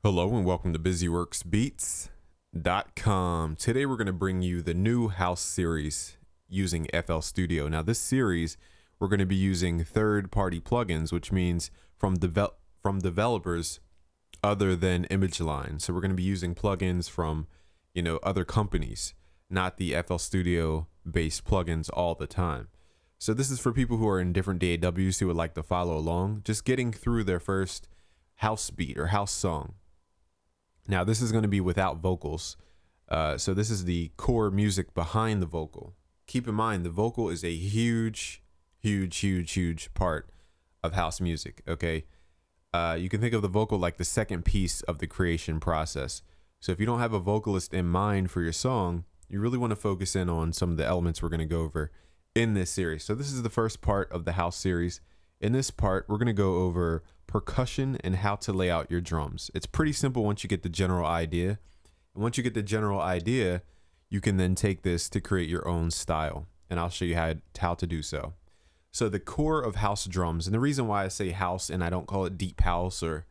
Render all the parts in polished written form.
Hello and welcome to BusyWorksBeats.com. Today we're going to bring you the new house series using FL Studio. Now this series we're going to be using third-party plugins, which means from developers other than ImageLine. So we're going to be using plugins from, other companies, not the FL Studio based plugins all the time. So this is for people who are in different DAWs who would like to follow along, just getting through their first house beat or house song. Now this is going to be without vocals. So this is the core music behind the vocal. Keep in mind, the vocal is a huge part of house music. Okay. You can think of the vocal like the second piece of the creation process. So if you don't have a vocalist in mind for your song, you really want to focus in on some of the elements we're going to go over in this series. So this is the first part of the house series. In this part, we're going to go over percussion and how to lay out your drums. It's pretty simple once you get the general idea. And once you get the general idea, you can then take this to create your own style. And I'll show you how to do so. So the core of house drums, and the reason why I say house and I don't call it deep house or,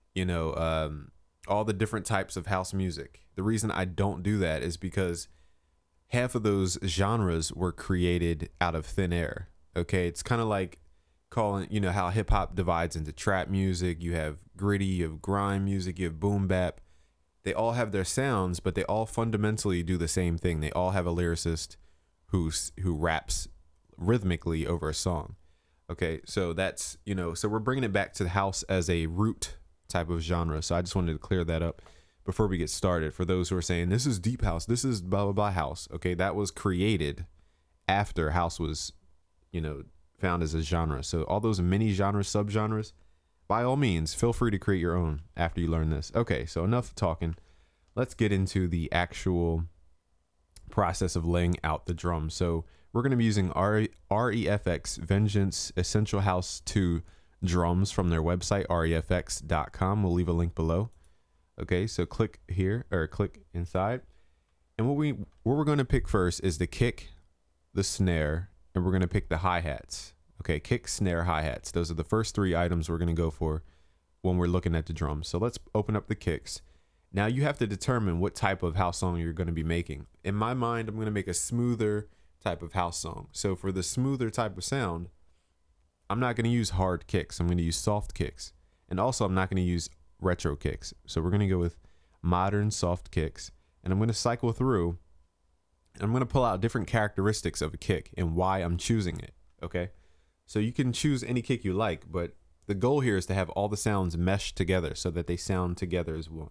all the different types of house music. The reason I don't do that is because half of those genres were created out of thin air. Okay, it's kind of like calling, how hip hop divides into trap music. You have gritty, you have grime music, you have boom bap. They all have their sounds, but they all fundamentally do the same thing. They all have a lyricist who raps rhythmically over a song. Okay, so that's, so we're bringing it back to the house as a root type of genre. So I just wanted to clear that up before we get started. For those who are saying this is deep house, this is blah blah blah house. Okay, that was created after house was, found as a genre. So all those mini genres, subgenres, by all means, feel free to create your own after you learn this. Okay, so enough talking. Let's get into the actual process of laying out the drums. So we're going to be using REFX Vengeance Essential House 2 drums from their website, refx.com. We'll leave a link below. Okay, so click here or click inside. And what we're going to pick first is the kick, the snare, and we're going to pick the hi-hats. Okay, kick, snare, hi-hats. Those are the first three items we're going to go for when we're looking at the drums. So let's open up the kicks. Now you have to determine what type of house song you're going to be making. In my mind, I'm going to make a smoother type of house song. So for the smoother type of sound, I'm not going to use hard kicks. I'm going to use soft kicks. And also I'm not going to use retro kicks. So we're going to go with modern soft kicks. And I'm going to cycle through. And I'm going to pull out different characteristics of a kick and why I'm choosing it. Okay. So you can choose any kick you like, but the goal here is to have all the sounds meshed together so that they sound together as one.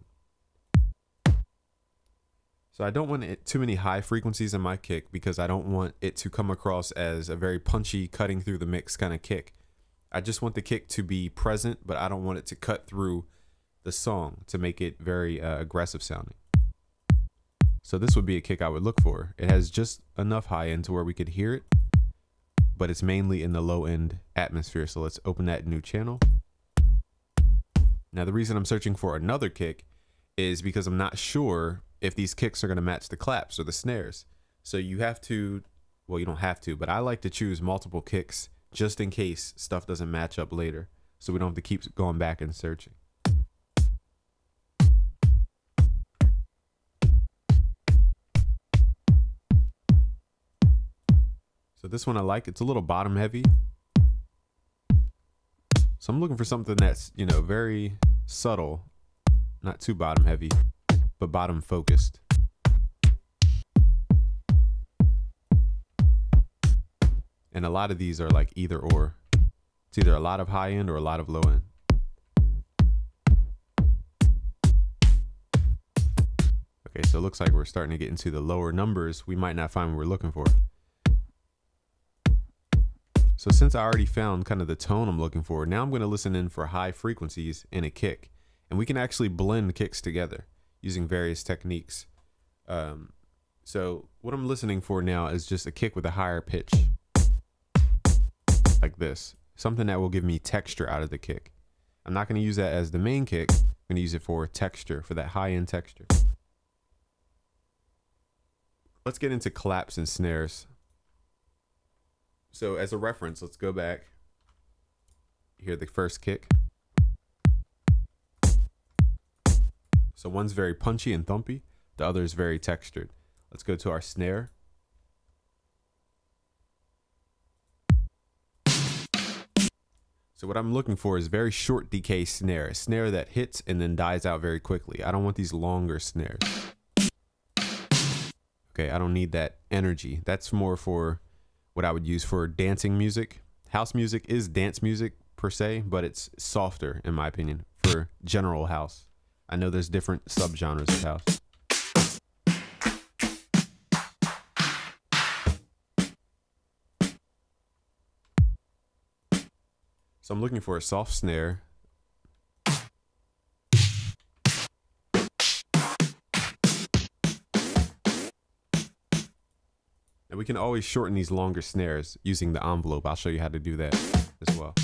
So I don't want too many high frequencies in my kick because I don't want it to come across as a very punchy, cutting through the mix kind of kick. I just want the kick to be present, but I don't want it to cut through the song to make it very aggressive sounding. So this would be a kick I would look for. It has just enough high end to where we could hear it, but it's mainly in the low end atmosphere. So let's open that new channel. Now the reason I'm searching for another kick is because I'm not sure if these kicks are going to match the claps or the snares. So you have to, well, you don't have to, but I like to choose multiple kicks just in case stuff doesn't match up later. So we don't have to keep going back and searching. So this one I like, it's a little bottom heavy. So I'm looking for something that's, very subtle, not too bottom heavy, but bottom focused. And a lot of these are like either or. It's either a lot of high end or a lot of low end. Okay, so it looks like we're starting to get into the lower numbers. We might not find what we're looking for. So since I already found kind of the tone I'm looking for, now I'm going to listen in for high frequencies in a kick. And we can actually blend kicks together using various techniques. So what I'm listening for now is just a kick with a higher pitch. Like this. Something that will give me texture out of the kick. I'm not going to use that as the main kick. I'm going to use it for texture, for that high-end texture. Let's get into claps and snares. So as a reference, let's go back. Hear the first kick. So one's very punchy and thumpy, the other is very textured. Let's go to our snare. So what I'm looking for is very short decay snare, a snare that hits and then dies out very quickly. I don't want these longer snares. Okay, I don't need that energy. That's more for what I would use for dancing music. House music is dance music per se, but it's softer in my opinion for general house. I know there's different subgenres of house. So I'm looking for a soft snare. And we can always shorten these longer snares using the envelope. I'll show you how to do that as well.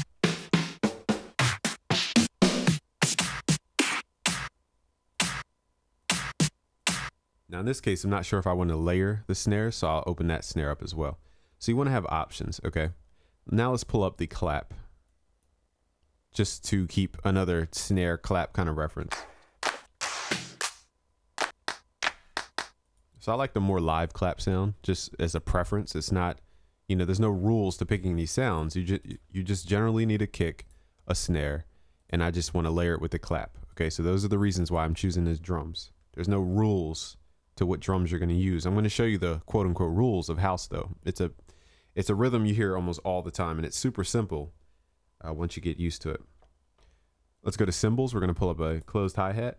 Now in this case, I'm not sure if I want to layer the snare, so I'll open that snare up as well. So you want to have options, okay? Now let's pull up the clap, just to keep another snare clap kind of reference. So I like the more live clap sound, just as a preference. It's not, you know, there's no rules to picking these sounds. You just generally need a kick, a snare, and I just want to layer it with the clap. Okay, so those are the reasons why I'm choosing these drums. There's no rules to what drums you're going to use. I'm going to show you the quote unquote rules of house though. It's a rhythm you hear almost all the time, and it's super simple once you get used to it. Let's go to cymbals. We're going to pull up a closed hi-hat.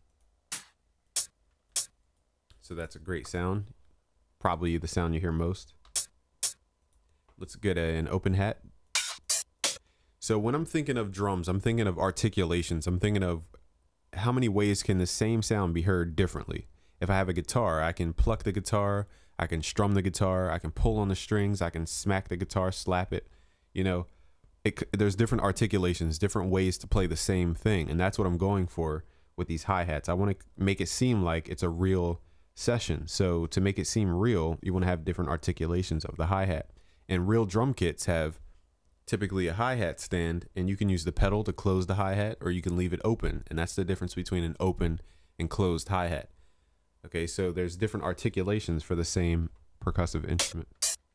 So that's a great sound. Probably the sound you hear most. Let's get an open hat. So when I'm thinking of drums, I'm thinking of articulations. I'm thinking of how many ways can the same sound be heard differently. If I have a guitar, I can pluck the guitar, I can strum the guitar, I can pull on the strings, I can smack the guitar, slap it. You know, there's different articulations, different ways to play the same thing. And that's what I'm going for with these hi-hats. I want to make it seem like it's a real session. So to make it seem real, you want to have different articulations of the hi-hat. And real drum kits have typically a hi-hat stand, and you can use the pedal to close the hi-hat, or you can leave it open. And that's the difference between an open and closed hi-hat. Okay, so there's different articulations for the same percussive instrument.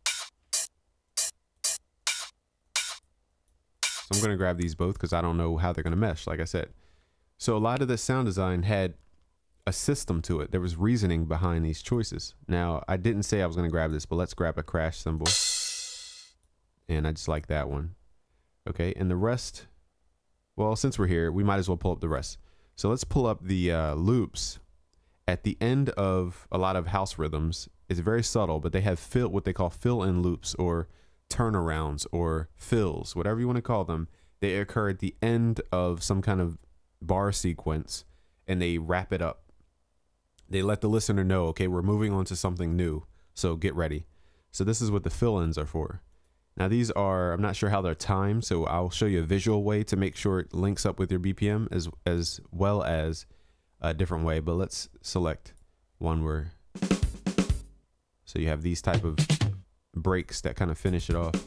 So I'm going to grab these both because I don't know how they're going to mesh, like I said. So a lot of the sound design had a system to it. There was reasoning behind these choices. Now, I didn't say I was going to grab this, but let's grab a crash cymbal. And I just like that one. Okay, and the rest, well, since we're here, we might as well pull up the rest. So let's pull up the loops. At the end of a lot of house rhythms, it's very subtle, but they have what they call fill-in loops, or turnarounds, or fills, whatever you want to call them. They occur at the end of some kind of bar sequence, and they wrap it up. They let the listener know, okay, we're moving on to something new, so get ready. So this is what the fill-ins are for. Now these are, I'm not sure how they're timed, so I'll show you a visual way to make sure it links up with your BPM as well as a different way, but let's select one where, so you have these type of breaks that kind of finish it off.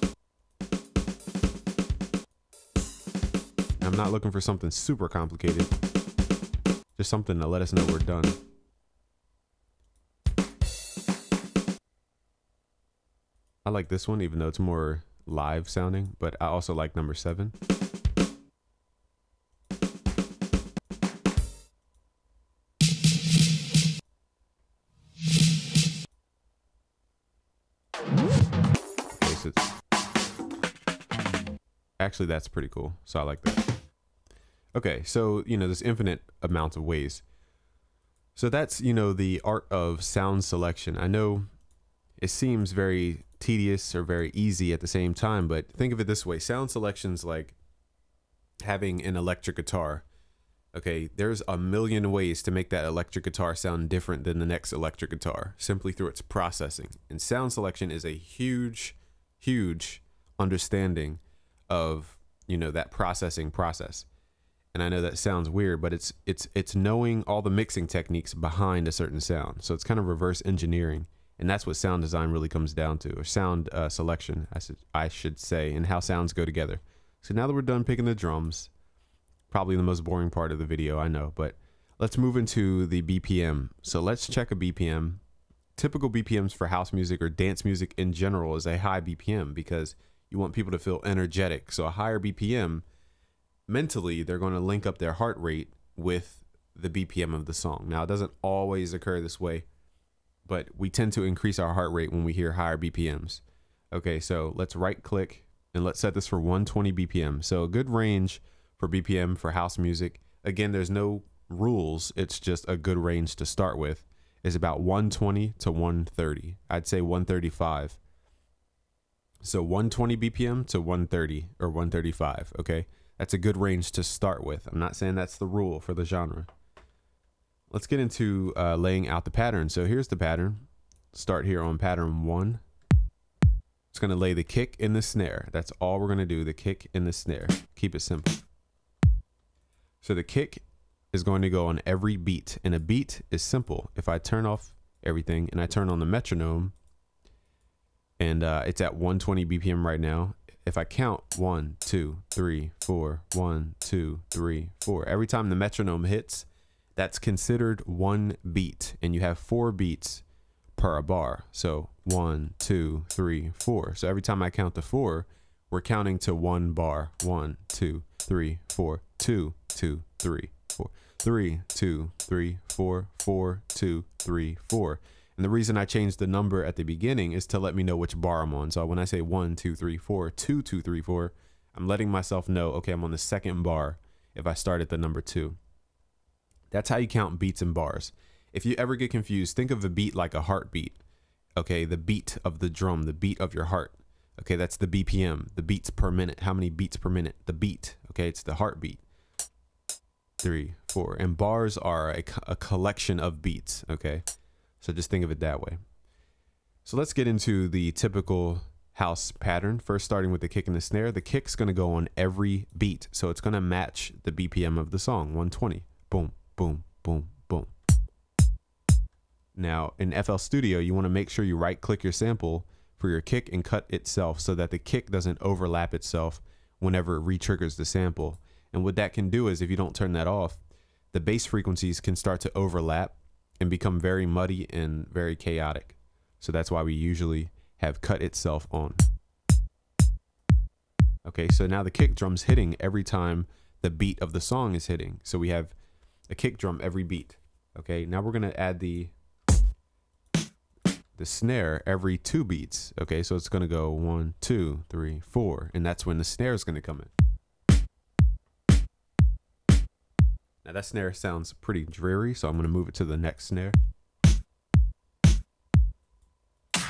I'm not looking for something super complicated, just something to let us know we're done. I like this one, even though it's more live sounding, but I also like number 7. Actually, that's pretty cool. So I like that. Okay, so, you know, there's infinite amounts of ways. So that's, you know, the art of sound selection. I know it seems very tedious or very easy at the same time, but think of it this way. Sound selection's like having an electric guitar. Okay, there's a million ways to make that electric guitar sound different than the next electric guitar, simply through its processing. And sound selection is a huge, huge understanding of, you know, that processing process. And I know that sounds weird, but it's knowing all the mixing techniques behind a certain sound. So it's kind of reverse engineering, and that's what sound design really comes down to, or sound selection, I should say, and how sounds go together. So now that we're done picking the drums, probably the most boring part of the video, I know, but let's move into the BPM. So let's check a BPM. Typical BPMs for house music or dance music in general is a high BPM because you want people to feel energetic. So a higher BPM, mentally, they're going to link up their heart rate with the BPM of the song. Now, it doesn't always occur this way, but we tend to increase our heart rate when we hear higher BPMs. Okay, so let's right click and let's set this for 120 BPM. So a good range for BPM for house music. Again, there's no rules. It's just a good range to start with, is about 120 to 130. I'd say 135. So 120 BPM to 130 or 135. Okay, that's a good range to start with. I'm not saying that's the rule for the genre. Let's get into laying out the pattern. So here's the pattern. Start here on pattern 1. It's going to lay the kick and the snare. That's all we're going to do, the kick and the snare. Keep it simple. So the kick is going to go on every beat, and a beat is simple. If I turn off everything and I turn on the metronome, and it's at 120 BPM right now. If I count 1, 2, 3, 4, 1, 2, 3, 4, every time the metronome hits, that's considered one beat, and you have 4 beats per bar. So 1, 2, 3, 4. So every time I count to 4, we're counting to 1 bar. 1, 2, 3, 4, 2, 2, 3, 4, 3, 2, 3, 4, 4, 2, 3, 4. And the reason I changed the number at the beginning is to let me know which bar I'm on. So when I say 1, 2, 3, 4, 2, 2, 3, 4, I'm letting myself know, okay, I'm on the second bar if I start at the number 2. That's how you count beats and bars. If you ever get confused, think of a beat like a heartbeat. Okay, the beat of the drum, the beat of your heart. Okay, that's the BPM, the beats per minute. How many beats per minute? The beat. Okay, it's the heartbeat. 3, 4. And bars are a collection of beats. Okay, so just think of it that way. So let's get into the typical house pattern. First, starting with the kick and the snare. The kick's going to go on every beat. So it's going to match the BPM of the song, 120. Boom, boom, boom, boom. Now, in FL Studio, you want to make sure you right-click your sample for your kick and cut itself so that the kick doesn't overlap itself whenever it re-triggers the sample. And what that can do is, if you don't turn that off, the bass frequencies can start to overlap and become very muddy and very chaotic. So that's why we usually have cut itself on. Okay, so now the kick drum's hitting every time the beat of the song is hitting. So we have a kick drum every beat. Okay, now we're going to add the snare every 2 beats. Okay, so it's going to go 1, 2, 3, 4, and that's when the snare is going to come in. Now that snare sounds pretty dreary, so I'm going to move it to the next snare. I'm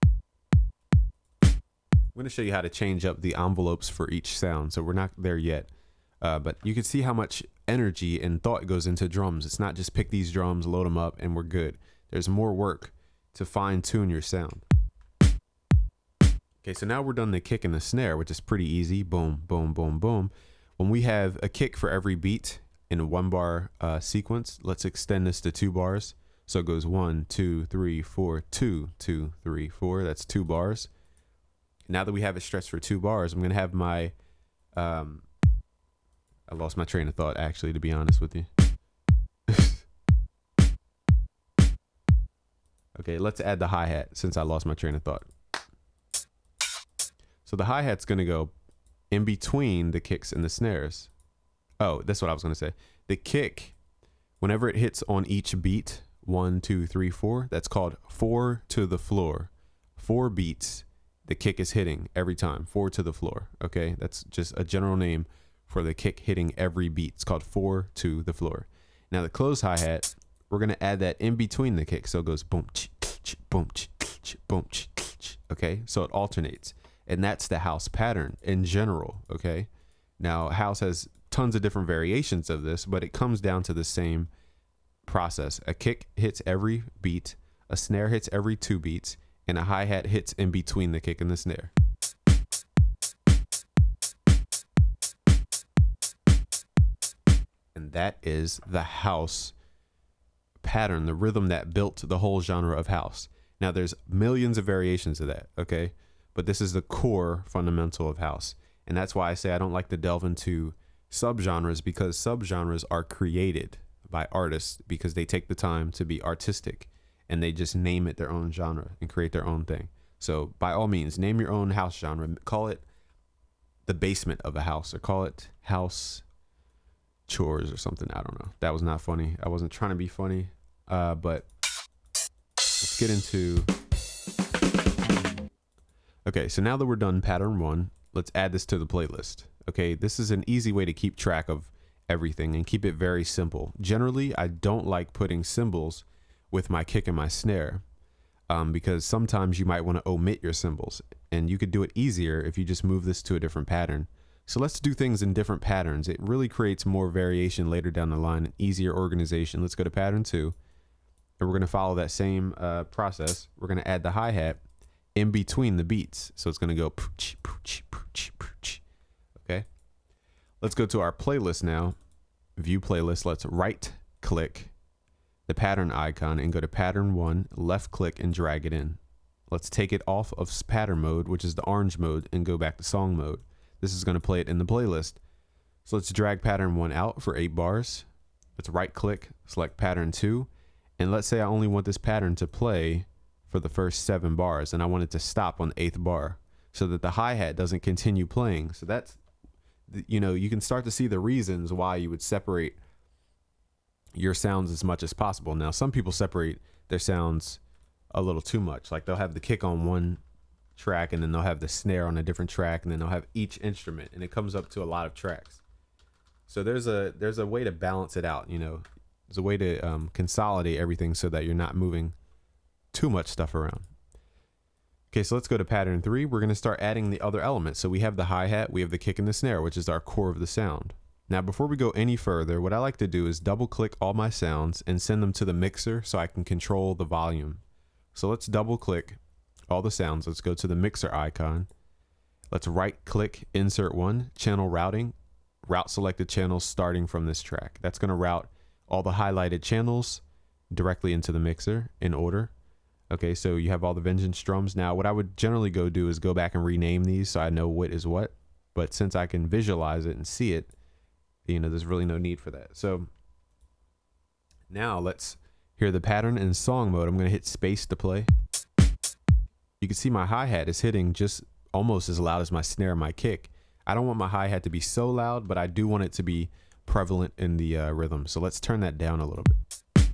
going to show you how to change up the envelopes for each sound. So we're not there yet, but you can see how much energy and thought goes into drums. It's not just pick these drums, load them up, and we're good. There's more work to fine tune your sound. Okay, so now we're done the kick and the snare, which is pretty easy. Boom, boom, boom, boom. When we have a kick for every beat in a 1 bar sequence, let's extend this to 2 bars. So it goes 1, 2, 3, 4, 2, 2, 3, 4. That's 2 bars. Now that we have it stretched for 2 bars, I'm going to have my, I lost my train of thought, actually, to be honest with you. Okay, let's add the hi-hat since I lost my train of thought. So the hi-hat's going to go in between the kicks and the snares. Oh, that's what I was going to say. The kick, whenever it hits on each beat, 1, 2, 3, 4, that's called 4 to the floor. 4 beats, the kick is hitting every time, 4 to the floor. Okay, that's just a general name for the kick hitting every beat. It's called 4 to the floor. Now the close hi-hat, we're going to add that in between the kick. So it goes boom, boom, boom. Okay, so it alternates. And that's the house pattern in general. Okay, now house has tons of different variations of this, but it comes down to the same process. A kick hits every beat, a snare hits every 2 beats, and a hi-hat hits in between the kick and the snare. And that is the house pattern, the rhythm that built the whole genre of house. Now there's millions of variations of that, okay? But this is the core fundamental of house. And that's why I say I don't like to delve into subgenres, because subgenres are created by artists because they take the time to be artistic and they just name it their own genre and create their own thing. So by all means, name your own house genre. Call it the basement of a house, or call it house chores or something. I don't know. That was not funny. I wasn't trying to be funny. But let's get into... Okay, so now that we're done pattern 1, let's add this to the playlist. Okay, this is an easy way to keep track of everything and keep it very simple. Generally, I don't like putting cymbals with my kick and my snare because sometimes you might want to omit your cymbals, and you could do it easier if you just move this to a different pattern. So let's do things in different patterns. It really creates more variation later down the line and easier organization. Let's go to pattern 2, and we're going to follow that same process. We're going to add the hi-hat in between the beats. So it's going to go pooch, pooch, pooch, pooch. Okay. Let's go to our playlist now. View playlist. Let's right click the pattern icon and go to pattern 1, left click and drag it in. Let's take it off of pattern mode, which is the orange mode, and go back to song mode. This is going to play it in the playlist. So let's drag pattern 1 out for 8 bars. Let's right click, select pattern 2. And let's say I only want this pattern to play for the first 7 bars, and I want it to stop on the 8th bar so that the hi-hat doesn't continue playing. So that's, you know, you can start to see the reasons why you would separate your sounds as much as possible. Now, some people separate their sounds a little too much. Like they'll have the kick on one track and then they'll have the snare on a different track, and then they'll have each instrument, and it comes up to a lot of tracks. So there's a way to balance it out, you know. There's a way to consolidate everything so that you're not moving too much stuff around. Okay, so let's go to pattern 3. We're going to start adding the other elements. So we have the hi-hat, we have the kick and the snare, which is our core of the sound. Now, before we go any further, what I like to do is double click all my sounds and send them to the mixer so I can control the volume. So let's double click all the sounds. Let's go to the mixer icon. Let's right click, insert one, channel routing, route selected channels starting from this track. That's going to route all the highlighted channels directly into the mixer in order. Okay, so you have all the Vengeance drums. Now, what I would generally go do is go back and rename these so I know what is what. But since I can visualize it and see it, you know, there's really no need for that. So now let's hear the pattern in song mode. I'm going to hit space to play. You can see my hi-hat is hitting just almost as loud as my snare and my kick. I don't want my hi-hat to be so loud, but I do want it to be prevalent in the rhythm. So let's turn that down a little bit.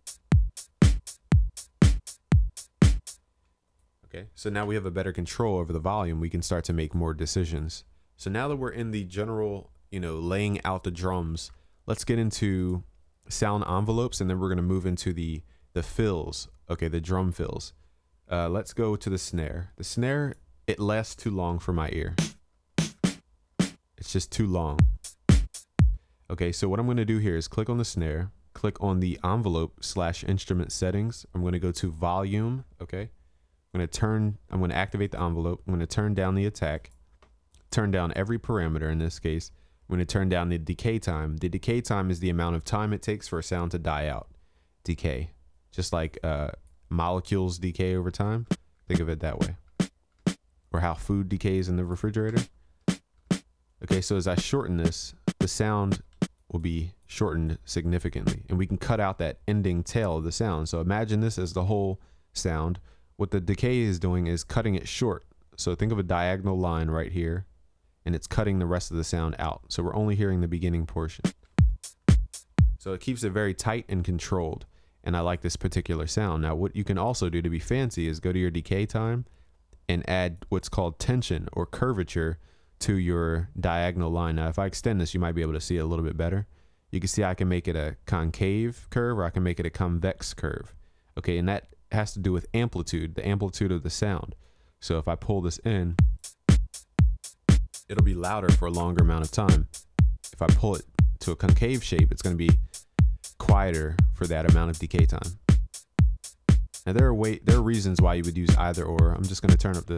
Okay, so now we have a better control over the volume. We can start to make more decisions. So now that we're in the general, you know, laying out the drums, let's get into sound envelopes, and then we're going to move into the fills. Okay, the drum fills. Let's go to the snare. The snare, it lasts too long for my ear. It's just too long. Okay, so what I'm going to do here is click on the snare, click on the envelope / instrument settings. I'm going to go to volume. Okay, I'm going to activate the envelope. I'm going to turn down the attack, turn down every parameter. In this case, I'm going to turn down the decay time. The decay time is the amount of time it takes for a sound to die out. Decay, just like molecules decay over time. Think of it that way. Or how food decays in the refrigerator. Okay, so as I shorten this, the sound will be shortened significantly, and we can cut out that ending tail of the sound. So imagine this as the whole sound. What the decay is doing is cutting it short. So think of a diagonal line right here, and it's cutting the rest of the sound out. So we're only hearing the beginning portion. So it keeps it very tight and controlled, and I like this particular sound. Now, what you can also do to be fancy is go to your decay time and add what's called tension or curvature to your diagonal line. Now, if I extend this, you might be able to see it a little bit better. You can see I can make it a concave curve, or I can make it a convex curve. Okay, and that has to do with amplitude, the amplitude of the sound. So if I pull this in, it'll be louder for a longer amount of time. If I pull it to a concave shape, it's going to be quieter for that amount of decay time. Now there are reasons why you would use either or. I'm just going to turn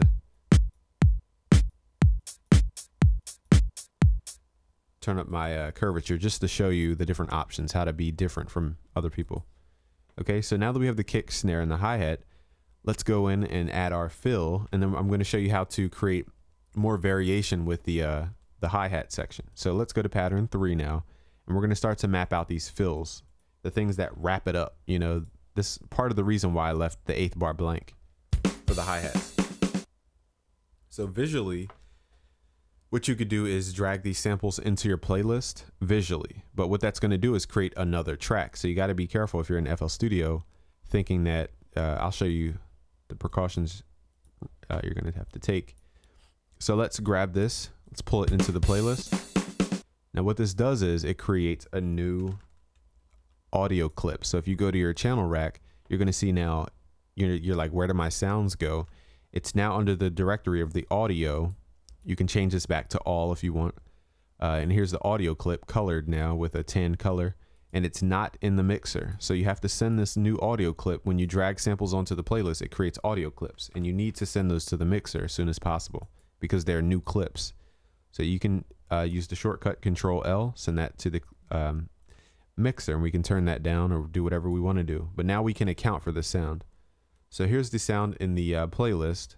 up my curvature just to show you the different options, how to be different from other people. Okay, so now that we have the kick, snare, and the hi-hat, let's go in and add our fill, and then I'm going to show you how to create more variation with the hi-hat section. So let's go to pattern 3 now, and we're going to start to map out these fills. the things that wrap it up. You know, this part of the reason why I left the 8th bar blank for the hi-hats. So visually, what you could do is drag these samples into your playlist visually, but what that's going to do is create another track. So you got to be careful if you're in FL Studio thinking that I'll show you the precautions you're going to have to take. So let's grab this. Let's pull it into the playlist. Now what this does is it creates a new audio clip. So if you go to your channel rack, you're going to see now, you're like, where do my sounds go? It's now under the directory of the audio. You can change this back to all if you want. And here's the audio clip colored now with a tan color, and it's not in the mixer. So you have to send this new audio clip. When you drag samples onto the playlist, it creates audio clips, and you need to send those to the mixer as soon as possible because they're new clips. So you can use the shortcut Control L, send that to the mixer, and we can turn that down or do whatever we want to do. But now we can account for the sound. So here's the sound in the playlist.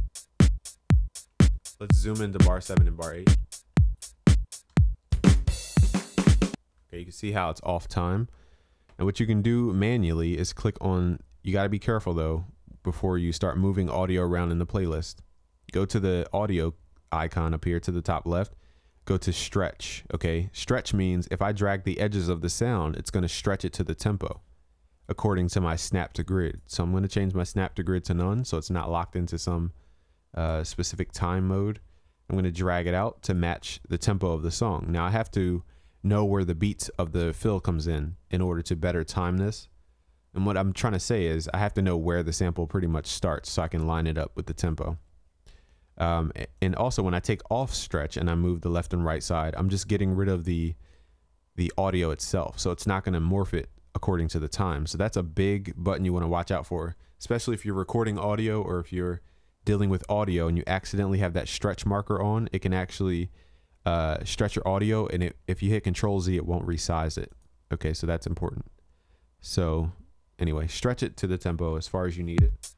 Let's zoom into bar 7 and bar 8. Okay, you can see how it's off time. And what you can do manually is click on, you got to be careful though, before you start moving audio around in the playlist. Go to the audio icon up here to the top left, go to stretch. Okay, stretch means if I drag the edges of the sound, it's going to stretch it to the tempo according to my snap to grid. So I'm going to change my snap to grid to none so it's not locked into some specific time mode. I'm going to drag it out to match the tempo of the song. Now I have to know where the beats of the fill comes in order to better time this. And what I'm trying to say is I have to know where the sample pretty much starts so I can line it up with the tempo. And also when I take off stretch and I move the left and right side, I'm just getting rid of the audio itself. So it's not going to morph it according to the time. So that's a big button you want to watch out for, especially if you're recording audio or if you're dealing with audio and you accidentally have that stretch marker on. It can actually stretch your audio, and if you hit Control Z, it won't resize it. Okay, so that's important. So anyway, stretch it to the tempo as far as you need it.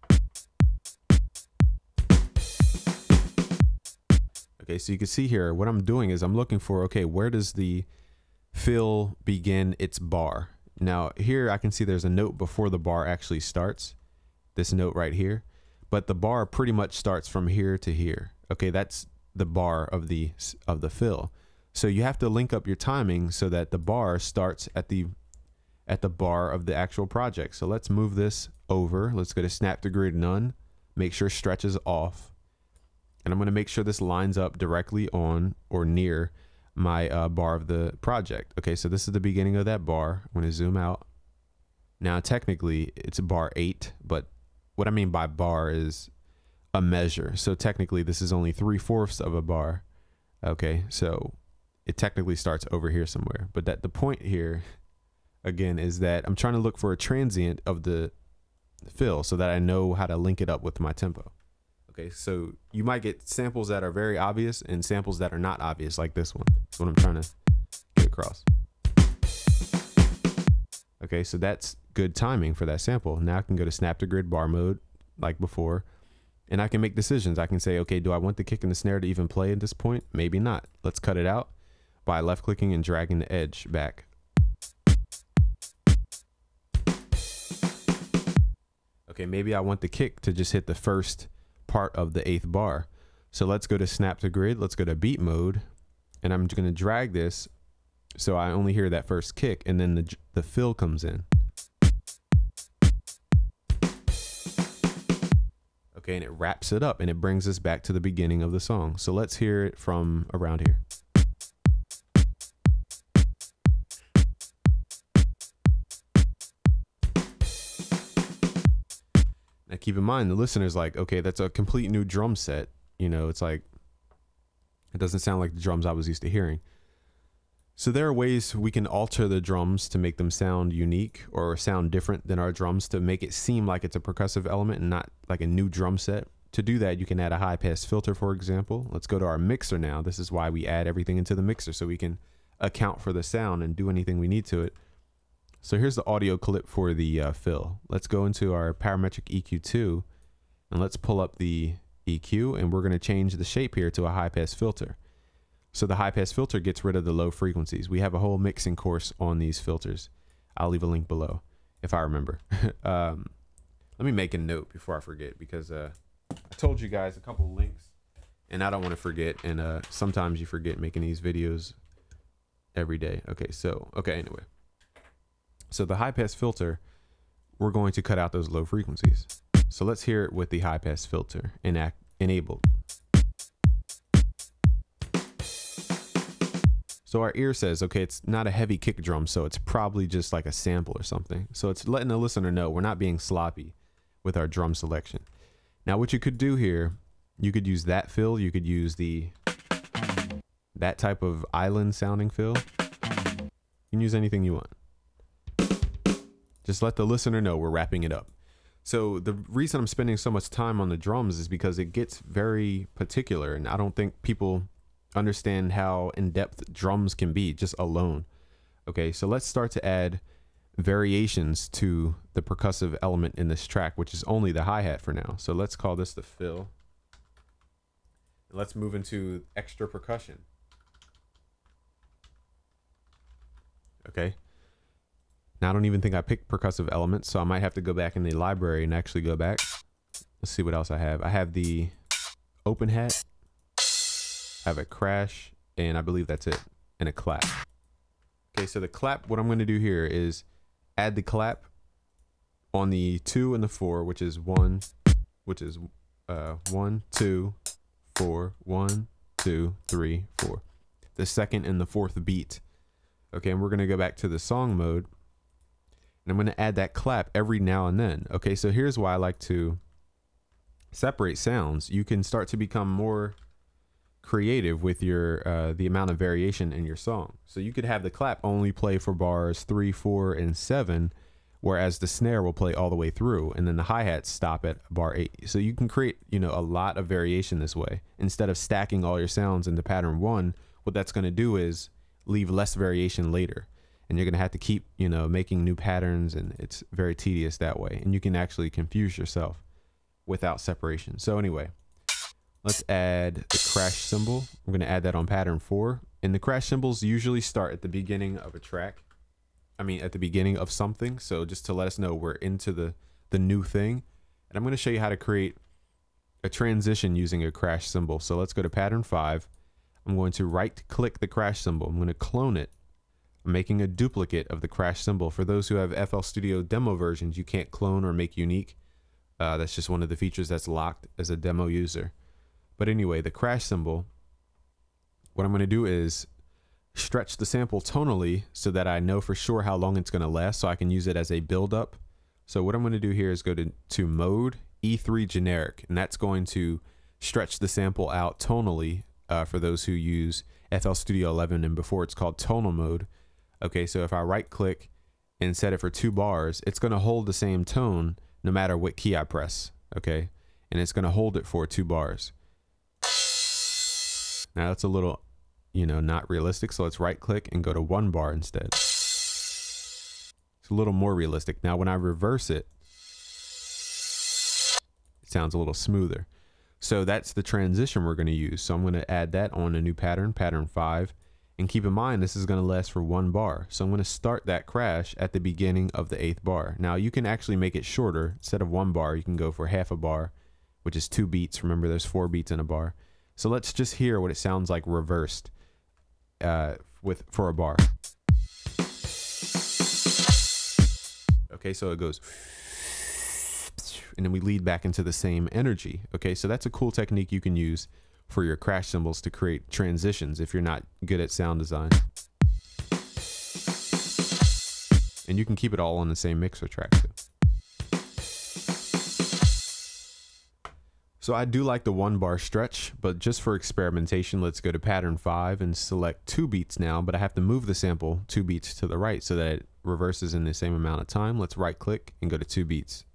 Okay, so you can see here, what I'm doing is I'm looking for, okay, where does the fill begin its bar? Now here I can see there's a note before the bar actually starts, this note right here, but the bar pretty much starts from here to here. Okay, that's the bar of the fill. So you have to link up your timing so that the bar starts at the bar of the actual project. So let's move this over. Let's go to snap to grid none, make sure stretch is off. And I'm going to make sure this lines up directly on or near my bar of the project. Okay, so this is the beginning of that bar. I'm going to zoom out. Now, technically, it's bar 8, but what I mean by bar is a measure. So technically, this is only 3/4 of a bar. Okay, so it technically starts over here somewhere. But the point here, again, is that I'm trying to look for a transient of the fill so that I know how to link it up with my tempo. Okay, so you might get samples that are very obvious and samples that are not obvious, like this one. That's what I'm trying to get across. Okay, so that's good timing for that sample. Now I can go to snap to grid bar mode like before, and I can make decisions. I can say, okay, do I want the kick and the snare to even play at this point? Maybe not. Let's cut it out by left clicking and dragging the edge back. Okay, maybe I want the kick to just hit the first part of the 8th bar. So let's go to snap to grid. Let's go to beat mode, and I'm going to drag this so I only hear that first kick, and then the fill comes in. Okay, and it wraps it up and it brings us back to the beginning of the song. So let's hear it from around here. Now keep in mind, the listener's like, okay, that's a complete new drum set. You know, it's like, it doesn't sound like the drums I was used to hearing. So there are ways we can alter the drums to make them sound unique or sound different than our drums to make it seem like it's a percussive element and not like a new drum set. To do that, you can add a high pass filter, for example. Let's go to our mixer now. This is why we add everything into the mixer, so we can account for the sound and do anything we need to it. So here's the audio clip for the fill. Let's go into our parametric EQ2 and let's pull up the EQ, and we're going to change the shape here to a high pass filter. So the high pass filter gets rid of the low frequencies. We have a whole mixing course on these filters. I'll leave a link below if I remember. Let me make a note before I forget, because I told you guys a couple links and I don't want to forget. And sometimes you forget making these videos every day. Okay, anyway. So the high pass filter, we're going to cut out those low frequencies. So let's hear it with the high pass filter enabled. So our ear says, okay, it's not a heavy kick drum, so it's probably just like a sample or something. So it's letting the listener know we're not being sloppy with our drum selection. Now what you could do here, you could use that fill, you could use that type of island sounding fill. You can use anything you want. Just let the listener know we're wrapping it up. So the reason I'm spending so much time on the drums is because it gets very particular, and I don't think people understand how in-depth drums can be just alone. Okay, so let's start to add variations to the percussive element in this track, which is only the hi-hat for now. So let's call this the fill. And let's move into extra percussion. Okay. Now I don't even think I picked percussive elements, so I might have to go back in the library and actually go back. Let's see what else I have. I have the open hat, I have a crash, and I believe that's it, and a clap. Okay, so the clap, what I'm going to do here is add the clap on the 2 and the 4, which is 1, 2, 4, 1, 2, 3, 4. The second and the fourth beat. Okay, and we're going to go back to the song mode, and I'm going to add that clap every now and then. Okay, so here's why I like to separate sounds. You can start to become more creative with your the amount of variation in your song. So you could have the clap only play for bars 3, 4, and 7, whereas the snare will play all the way through, and then the hi-hats stop at bar 8. So you can create, you know, a lot of variation this way. Instead of stacking all your sounds into pattern 1, what that's going to do is leave less variation later, and you're going to have to keep, you know, making new patterns, and it's very tedious that way, and you can actually confuse yourself without separation. So anyway, let's add the crash cymbal. I'm going to add that on pattern 4. And the crash cymbals usually start at the beginning of a track. I mean, at the beginning of something. So just to let us know we're into the new thing. And I'm going to show you how to create a transition using a crash cymbal. So let's go to pattern 5. I'm going to right click the crash cymbal. I'm going to clone it. I'm making a duplicate of the crash cymbal. For those who have FL Studio demo versions, you can't clone or make unique. That's just one of the features that's locked as a demo user. But anyway, the crash cymbal, what I'm going to do is stretch the sample tonally so that I know for sure how long it's going to last, so I can use it as a build-up. So what I'm going to do here is go to mode, E3 generic, and that's going to stretch the sample out tonally for those who use FL Studio 11 and before it's called tonal mode. Okay, so if I right-click and set it for 2 bars, it's going to hold the same tone no matter what key I press, okay? And it's going to hold it for 2 bars. Now that's a little, you know, not realistic. So let's right click and go to 1 bar instead. It's a little more realistic. Now when I reverse it, it sounds a little smoother. So that's the transition we're going to use. So I'm going to add that on a new pattern, pattern 5. And keep in mind, this is going to last for 1 bar. So I'm going to start that crash at the beginning of the 8th bar. Now you can actually make it shorter. Instead of 1 bar, you can go for half a bar, which is 2 beats. Remember, there's 4 beats in a bar. So let's just hear what it sounds like reversed for a bar. Okay, so it goes, and then we lead back into the same energy. Okay, so that's a cool technique you can use for your crash cymbals to create transitions if you're not good at sound design. And you can keep it all on the same mixer track too. So I do like the 1 bar stretch, but just for experimentation, let's go to pattern 5 and select 2 beats now, but I have to move the sample 2 beats to the right so that it reverses in the same amount of time. Let's right click and go to 2 beats.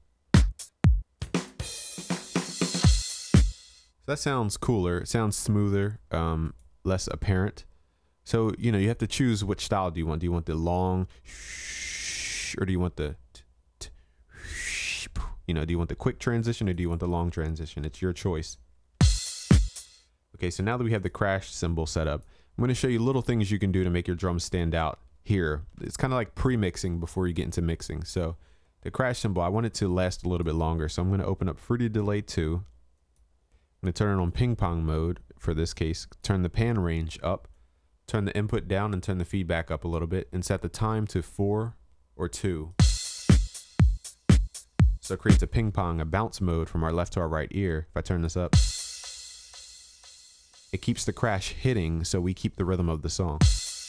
So that sounds cooler. It sounds smoother, less apparent. So, you know, you have to choose which style do you want. Do you want the long or do you want the you know, do you want the quick transition or do you want the long transition? It's your choice. Okay, so now that we have the crash cymbal set up, I'm going to show you little things you can do to make your drums stand out here. It's kind of like pre-mixing before you get into mixing. So the crash cymbal, I want it to last a little bit longer. So I'm going to open up Fruity Delay 2. I'm going to turn it on ping pong mode for this case. Turn the pan range up. Turn the input down and turn the feedback up a little bit. And set the time to 4 or 2. So it creates a ping pong, a bounce mode from our left to our right ear. If I turn this up, it keeps the crash hitting, so we keep the rhythm of the song.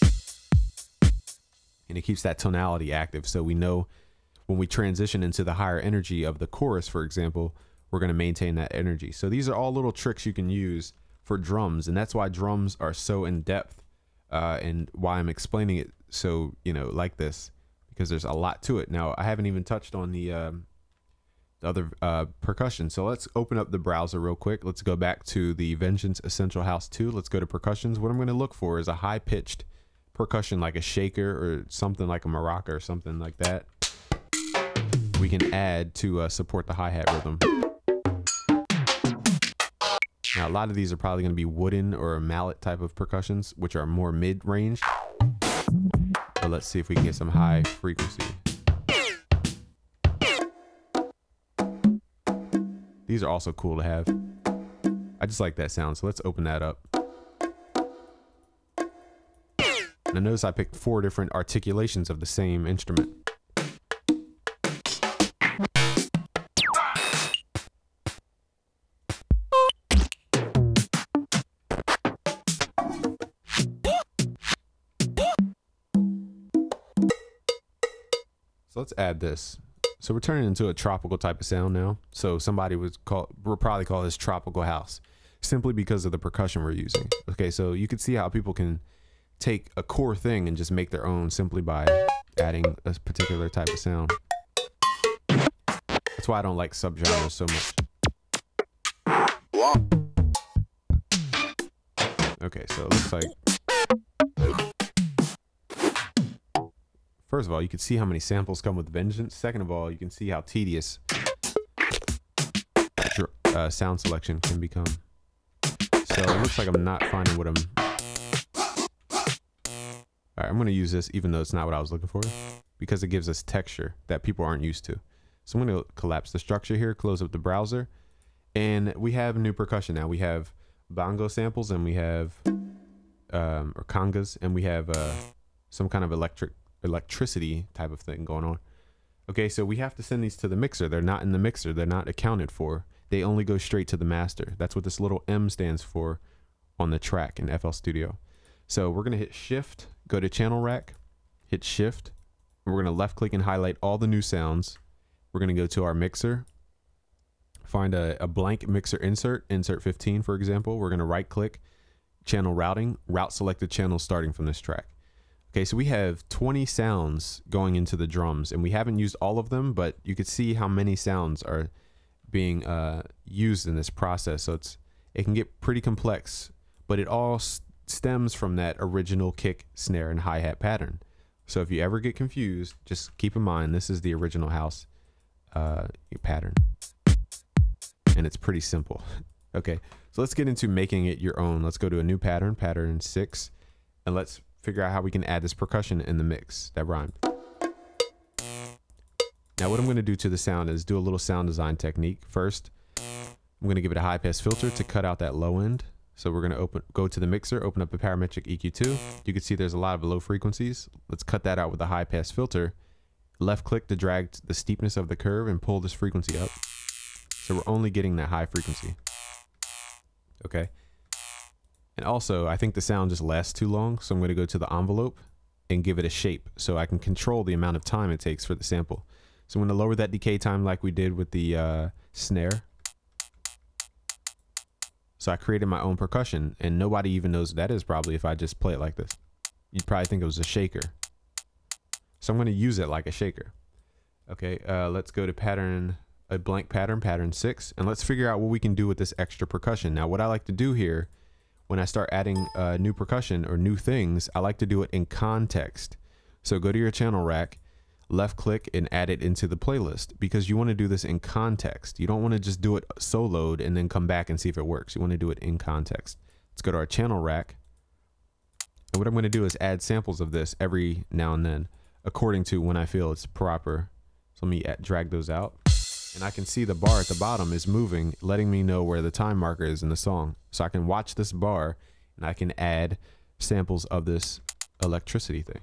And it keeps that tonality active, so we know when we transition into the higher energy of the chorus, for example, we're going to maintain that energy. So these are all little tricks you can use for drums, and that's why drums are so in depth, and why I'm explaining it so, you know, like this, because there's a lot to it. Now, I haven't even touched on the other percussion. So let's open up the browser real quick. Let's go back to the Vengeance Essential House 2. Let's go to percussions. What I'm going to look for is a high-pitched percussion like a shaker or something like a maraca or something like that. We can add to support the hi-hat rhythm. Now, a lot of these are probably going to be wooden or a mallet type of percussions, which are more mid-range. But let's see if we can get some high frequency. These are also cool to have. I just like that sound, so let's open that up. Now notice I picked 4 different articulations of the same instrument. So let's add this. So we're turning into a tropical type of sound now. So somebody would probably call this tropical house, simply because of the percussion we're using. Okay, so you can see how people can take a core thing and just make their own simply by adding a particular type of sound. That's why I don't like subgenres so much. Okay, so it looks like, first of all, you can see how many samples come with Vengeance. Second of all, you can see how tedious sound selection can become. So it looks like I'm not finding what I'm... Alright, I'm going to use this even though it's not what I was looking for, because it gives us texture that people aren't used to. So I'm going to collapse the structure here, close up the browser, and we have new percussion now. We have bongo samples, and we have or congas, and we have some kind of electricity type of thing going on. Okay, so we have to send these to the mixer. They're not in the mixer. They're not accounted for. They only go straight to the master. That's what this little M stands for on the track in FL Studio. So we're going to hit Shift, go to Channel Rack, hit Shift, and we're going to left click and highlight all the new sounds. We're going to go to our mixer, find a blank mixer insert 15, for example. We're going to right click, channel routing, route selected channels starting from this track. Okay, so we have 20 sounds going into the drums, and we haven't used all of them, but you can see how many sounds are being used in this process. So it can get pretty complex, but it all stems from that original kick, snare, and hi-hat pattern. So if you ever get confused, just keep in mind this is the original house pattern, and it's pretty simple. Okay, so let's get into making it your own. Let's go to a new pattern, pattern 6, and let's figure out how we can add this percussion in the mix. That rhymed. Now what I'm going to do to the sound is do a little sound design technique. First, I'm going to give it a high pass filter to cut out that low end. So we're going to go to the mixer, open up a parametric EQ2. You can see there's a lot of low frequencies. Let's cut that out with a high pass filter. Left click to drag the steepness of the curve and pull this frequency up. So we're only getting that high frequency. Okay. And also, I think the sound just lasts too long, so I'm going to go to the envelope and give it a shape so I can control the amount of time it takes for the sample. So I'm going to lower that decay time like we did with the snare. So I created my own percussion, and nobody even knows what that is probably if I just play it like this. You'd probably think it was a shaker. So I'm going to use it like a shaker. Okay, let's go to pattern, a blank pattern, pattern 6, and let's figure out what we can do with this extra percussion. Now what I like to do here, when I start adding new percussion or new things, I like to do it in context. So go to your channel rack, left click, and add it into the playlist, because you want to do this in context. You don't want to just do it soloed and then come back and see if it works. You want to do it in context. Let's go to our channel rack, And what I'm going to do is add samples of this every now and then, according to when I feel it's proper. So let me drag those out. And I can see the bar at the bottom is moving, letting me know where the time marker is in the song. So I can watch this bar and I can add samples of this electricity thing.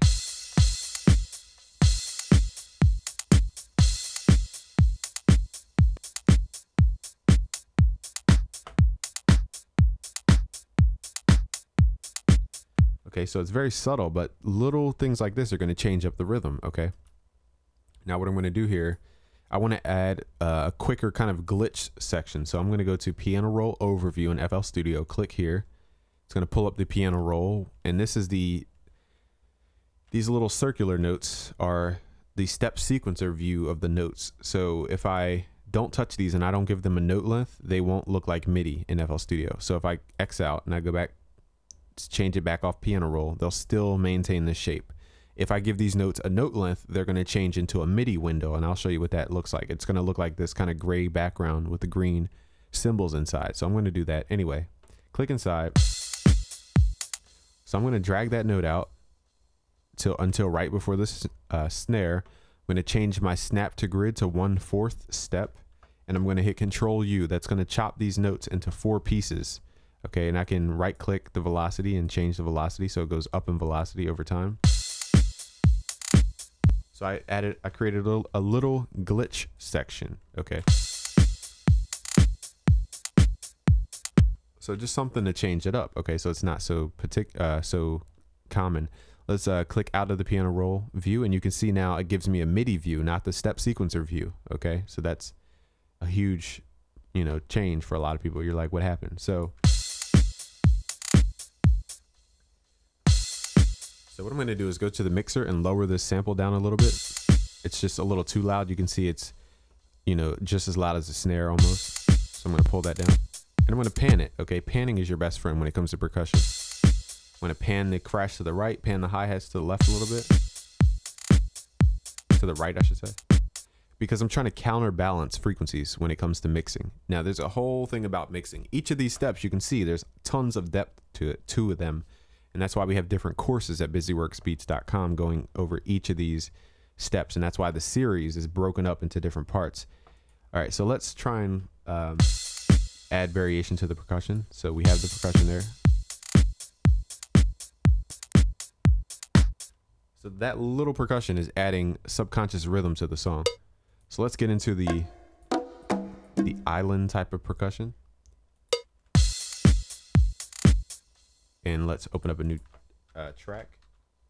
Okay, so it's very subtle, but little things like this are going to change up the rhythm, okay? Now what I'm going to do here, I want to add a quicker kind of glitch section. So I'm going to go to piano roll overview in FL Studio, click here. It's going to pull up the piano roll, and this is these little circular notes are the step sequencer view of the notes. So if I don't touch these and I don't give them a note length, they won't look like MIDI in FL Studio. So if I X out and I go back, change it back off piano roll, they'll still maintain this shape. If I give these notes a note length, they're going to change into a MIDI window, and I'll show you what that looks like. It's going to look like this kind of gray background with the green symbols inside. So I'm going to do that anyway. Click inside. So I'm going to drag that note out until right before this snare. I'm going to change my snap to grid to 1/4 step, and I'm going to hit Control U. That's going to chop these notes into 4 pieces. Okay, and I can right click the velocity and change the velocity so it goes up in velocity over time. So I created a little glitch section. Okay. So just something to change it up. Okay, so it's not so so common. Let's click out of the piano roll view, and you can see now it gives me a MIDI view, not the step sequencer view. Okay, so that's a huge, change for a lot of people. You're like, what happened? So what I'm going to do is go to the mixer and lower this sample down a little bit. It's just a little too loud. You can see it's, just as loud as a snare almost. So I'm going to pull that down. And I'm going to pan it. Okay, panning is your best friend when it comes to percussion. I'm going to pan the crash to the right, pan the hi-hats to the left a little bit. To the right, I should say. Because I'm trying to counterbalance frequencies when it comes to mixing. Now, there's a whole thing about mixing. Each of these steps, you can see there's tons of depth to it, 2 of them. And that's why we have different courses at busyworksbeats.com going over each of these steps. And that's why the series is broken up into different parts. All right, so let's try and add variation to the percussion. So we have the percussion there. So that little percussion is adding subconscious rhythm to the song. So let's get into the island type of percussion. And let's open up a new track.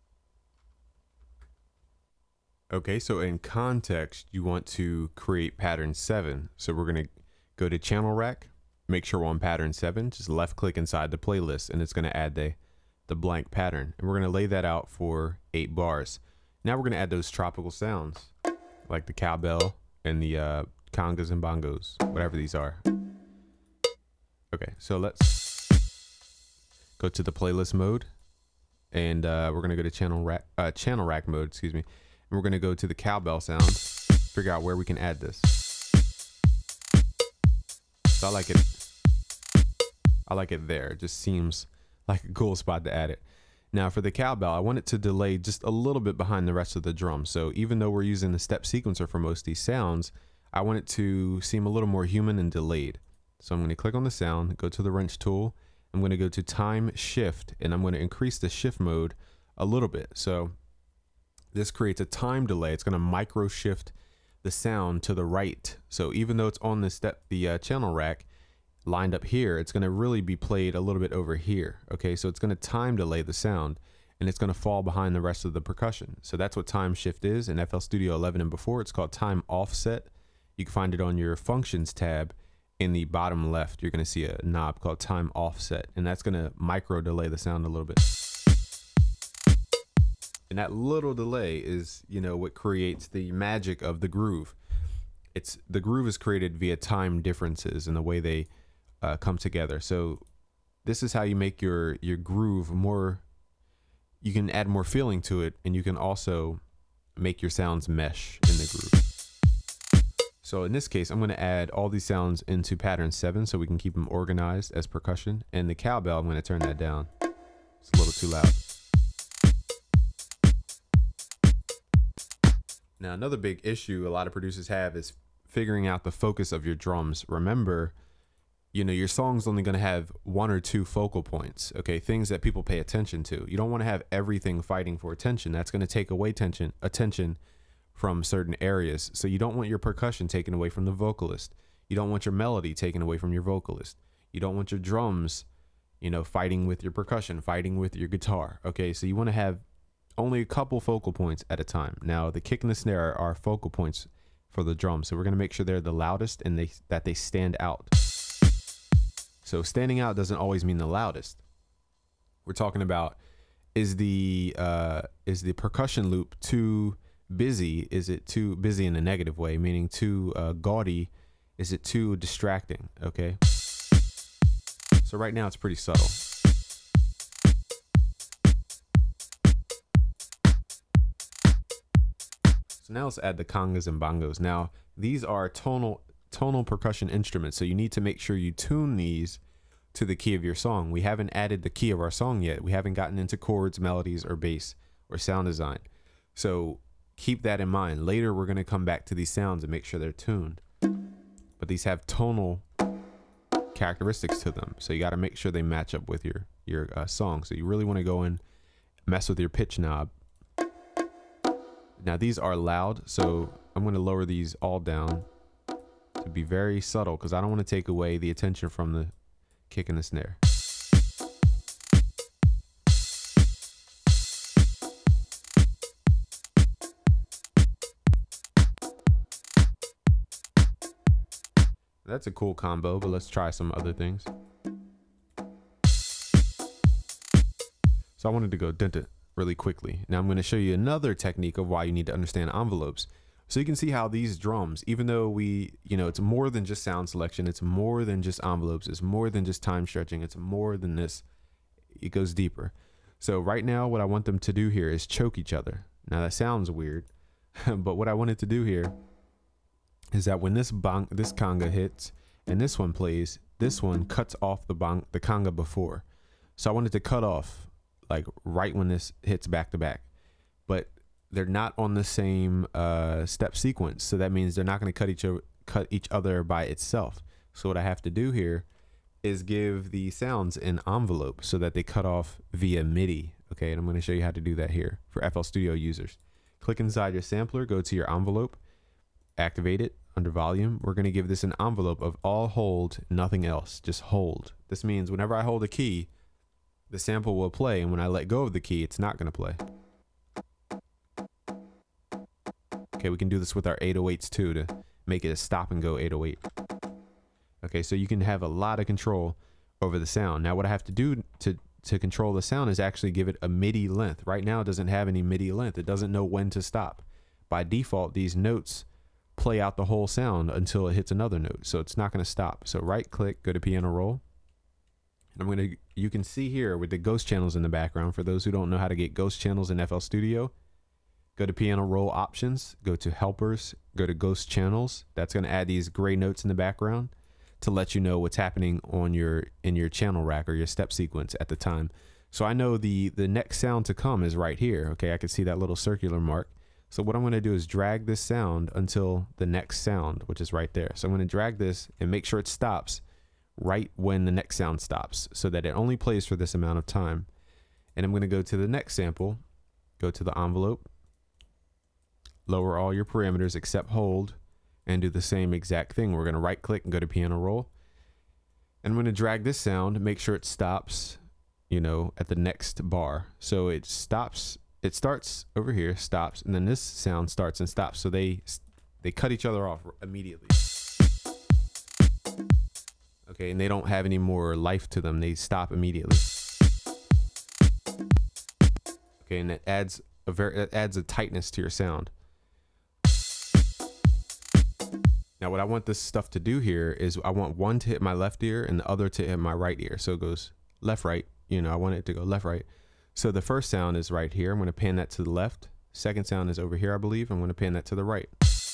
Okay, so in context, you want to create pattern 7. So we're going to go to channel rack, make sure we're on pattern 7, just left click inside the playlist, and it's going to add the blank pattern. And we're going to lay that out for 8 bars. Now we're going to add those tropical sounds, like the cowbell and the congas and bongos, whatever these are. Okay, so let's go to the playlist mode, and we're gonna go to channel rack mode, excuse me, and we're gonna go to the cowbell sound, figure out where we can add this. So I like it there. It just seems like a cool spot to add it. Now for the cowbell, I want it to delay just a little bit behind the rest of the drum. So even though we're using the step sequencer for most of these sounds, I want it to seem a little more human and delayed. So I'm going to click on the sound, go to the wrench tool. I'm going to go to time shift, and I'm going to increase the shift mode a little bit. So this creates a time delay. It's going to micro shift the sound to the right. So even though it's on the channel rack lined up here, it's going to really be played a little bit over here. Okay, so it's going to time delay the sound, and it's going to fall behind the rest of the percussion. So that's what time shift is in FL Studio 11 and before. It's called time offset. You can find it on your functions tab. In the bottom left, you're going to see a knob called time offset, and that's going to micro delay the sound a little bit. And that little delay is, what creates the magic of the groove. The groove is created via time differences and the way they come together. So this is how you make your groove more. You can add more feeling to it, and you can also make your sounds mesh in the groove. So in this case, I'm going to add all these sounds into pattern 7 so we can keep them organized as percussion. And the cowbell, I'm going to turn that down. It's a little too loud. Now, another big issue a lot of producers have is figuring out the focus of your drums. Remember, your song's only going to have one or two focal points, okay? Things that people pay attention to. You don't want to have everything fighting for attention. That's going to take away attention from certain areas. So you don't want your percussion taken away from the vocalist. You don't want your melody taken away from your vocalist. You don't want your drums, fighting with your percussion, fighting with your guitar, okay? So you want to have only a couple focal points at a time. Now, the kick and the snare are focal points for the drums. So we're going to make sure they're the loudest and that they stand out. So standing out doesn't always mean the loudest. We're talking about, is the percussion loop too busy? Is it too busy in a negative way, meaning too gaudy? Is it too distracting? Okay. So right now it's pretty subtle. So now let's add the congas and bongos. Now these are tonal percussion instruments, so you need to make sure you tune these to the key of your song. We haven't added the key of our song yet. We haven't gotten into chords, melodies, or bass, or sound design. So keep that in mind. Later we're going to come back to these sounds and make sure they're tuned. But these have tonal characteristics to them, so you got to make sure they match up with your song. So you really want to go and mess with your pitch knob. Now these are loud, so I'm going to lower these all down to be very subtle because I don't want to take away the attention from the kick and the snare. That's a cool combo, but let's try some other things. So I wanted to go dent it really quickly. Now I'm going to show you another technique of why you need to understand envelopes. So you can see how these drums, even though it's more than just sound selection, it's more than just envelopes, it's more than just time stretching, it's more than this. It goes deeper. So right now what I want them to do here is choke each other. Now that sounds weird, but what I wanted to do here is that when this conga hits and this one plays, this one cuts off the conga before. So I wanted to cut off like right when this hits back to back, but they're not on the same step sequence. So that means they're not going to cut each other by itself. So what I have to do here is give the sounds an envelope so that they cut off via MIDI. Okay, and I'm going to show you how to do that here for FL Studio users. Click inside your sampler, go to your envelope, activate it under volume. We're going to give this an envelope of all hold, nothing else, just hold. This means whenever I hold a key, the sample will play, and when I let go of the key, it's not going to play. Okay, we can do this with our 808s too to make it a stop and go 808. Okay, so you can have a lot of control over the sound. Now what I have to do to control the sound is actually give it a MIDI length. Right now it doesn't have any MIDI length. It doesn't know when to stop. By default, these notes play out the whole sound until it hits another note, so it's not going to stop. So right click, go to piano roll, and you can see here with the ghost channels in the background. For those who don't know how to get ghost channels in FL Studio, go to piano roll options, go to helpers, go to ghost channels. That's going to add these gray notes in the background to let you know what's happening in your channel rack or your step sequence at the time. So I know the next sound to come is right here. Okay, I can see that little circular mark. So what I'm going to do is drag this sound until the next sound, which is right there. So I'm going to drag this and make sure it stops right when the next sound stops so that it only plays for this amount of time. And I'm going to go to the next sample, go to the envelope, lower all your parameters except hold, and do the same exact thing. We're going to right click and go to piano roll. And I'm going to drag this sound, make sure it stops, at the next bar. So it stops. It starts over here, stops, and then this sound starts and stops. So they cut each other off immediately. Okay, and they don't have any more life to them. They stop immediately. Okay, and it adds a tightness to your sound. Now what I want this stuff to do here is I want one to hit my left ear and the other to hit my right ear. So it goes left, right. I want it to go left, right. So the first sound is right here. I'm going to pan that to the left. Second sound is over here, I believe. I'm going to pan that to the right.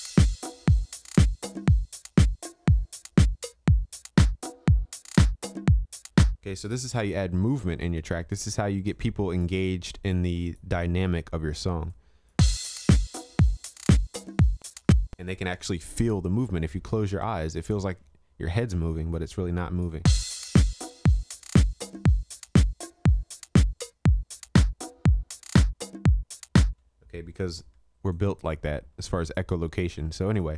Okay, so this is how you add movement in your track. This is how you get people engaged in the dynamic of your song. and they can actually feel the movement. If you close your eyes, it feels like your head's moving, but it's really not moving. Okay, because we're built like that as far as echolocation. So anyway,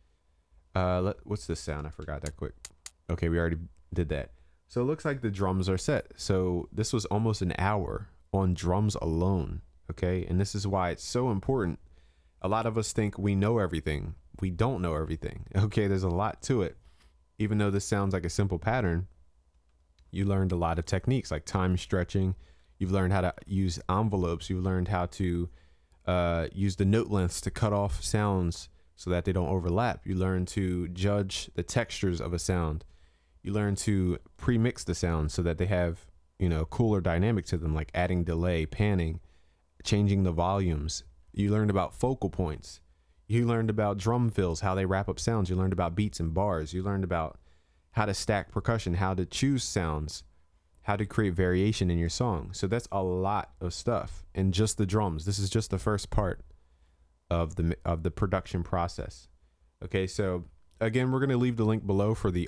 what's this sound? I forgot that quick. Okay, we already did that. So it looks like the drums are set. So this was almost an hour on drums alone. Okay, and this is why it's so important. A lot of us think we know everything. We don't know everything. Okay, there's a lot to it. Even though this sounds like a simple pattern, you learned a lot of techniques like time stretching. You've learned how to use envelopes. You've learned how to use the note lengths to cut off sounds so that they don't overlap. You learn to judge the textures of a sound. You learn to pre-mix the sounds so that they have, you know, cooler dynamic to them, like adding delay, panning, changing the volumes. You learned about focal points. You learned about drum fills, how they wrap up sounds. You learned about beats and bars. You learned about how to stack percussion, how to choose sounds, how to create variation in your song. So that's a lot of stuff. And just the drums. This is just the first part of the production process. Okay, so again, we're going to leave the link below for the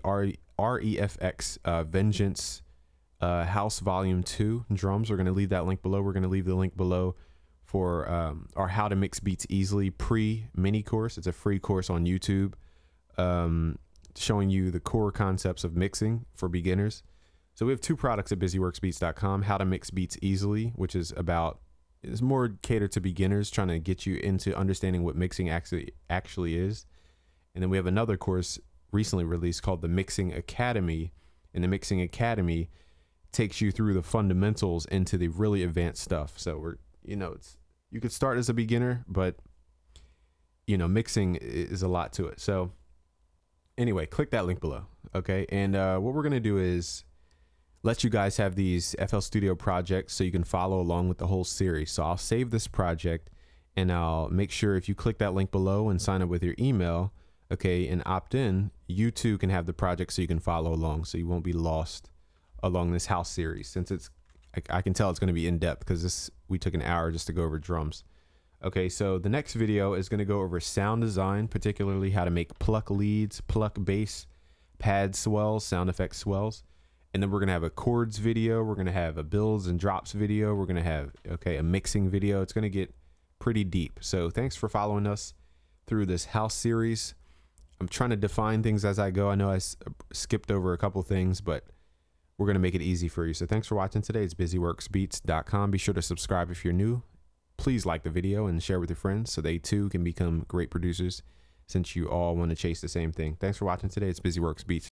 REFX Vengeance House Volume 2 drums. We're going to leave that link below. We're going to leave the link below for our How to Mix Beats Easily pre-mini course. It's a free course on YouTube showing you the core concepts of mixing for beginners. So we have two products at busyworksbeats.com. How to Mix Beats Easily, which is more catered to beginners, trying to get you into understanding what mixing actually is. And then we have another course recently released called the Mixing Academy. And the Mixing Academy takes you through the fundamentals into the really advanced stuff. So you could start as a beginner, but mixing is a lot to it. So anyway, click that link below. Okay. And what we're going to do is let you guys have these FL Studio projects so you can follow along with the whole series. So I'll save this project and I'll make sure if you click that link below and sign up with your email, okay, and opt in, you too can have the project so you can follow along, so you won't be lost along this house series. Since I can tell it's going to be in depth because we took an hour just to go over drums. Okay, so the next video is going to go over sound design, particularly how to make pluck leads, pluck bass, pad swells, sound effect swells. And then we're going to have a chords video. We're going to have a builds and drops video. We're going to have, a mixing video. It's going to get pretty deep. So thanks for following us through this house series. I'm trying to define things as I go. I know I skipped over a couple things, but we're going to make it easy for you. So thanks for watching today. It's busyworksbeats.com. Be sure to subscribe if you're new. Please like the video and share with your friends so they too can become great producers, since you all want to chase the same thing. Thanks for watching today. It's BusyWorks Beats.